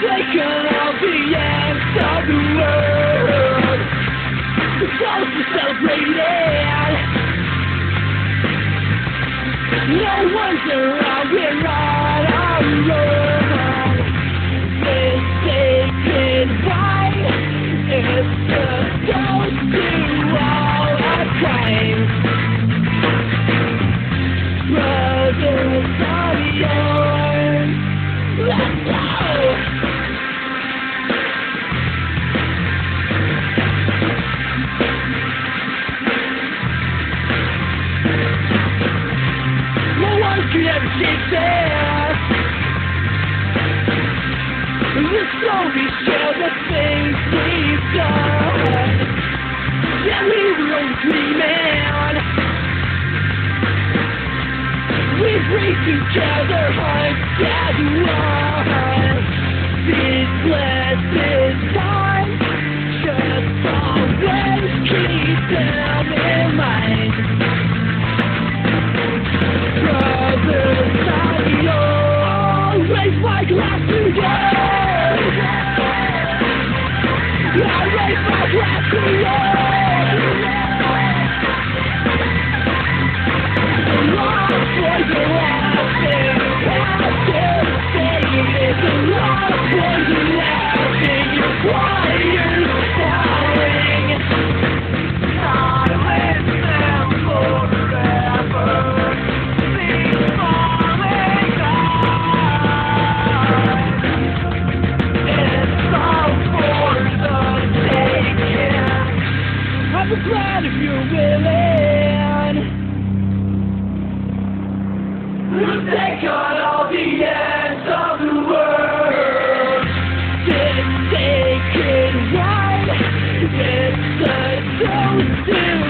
taken all the ends of the world. The toast is celebrated. No one's around, we're on our own. This sacred wine is the toast to all our crimes. Brothers of yours, let's go! Could ever shake this. The stories tell the things we've done. Yeah, we were only dreaming. We've reached together, hearts as one. This blessed time, just always keep them in mind. Brothers of yours, raise my glass to you. I raise my glass to you. A lot for the laughing, after saying it's a lot for the laughing. Your choir's falling. Silence them forever. I'm glad if you're willing. We'll take on all the ends of the world. This sacred wine, it's the toast to